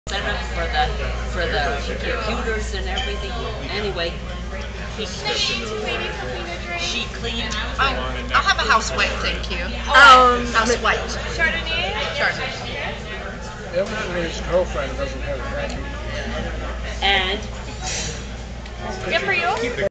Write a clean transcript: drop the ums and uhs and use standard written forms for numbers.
Set up for the computers and everything. Anyway, she cleaned. I'll have a house white, thank you. House white. Chardonnay? Chardonnay. Evidently his girlfriend doesn't have a vacuum. And Good for you?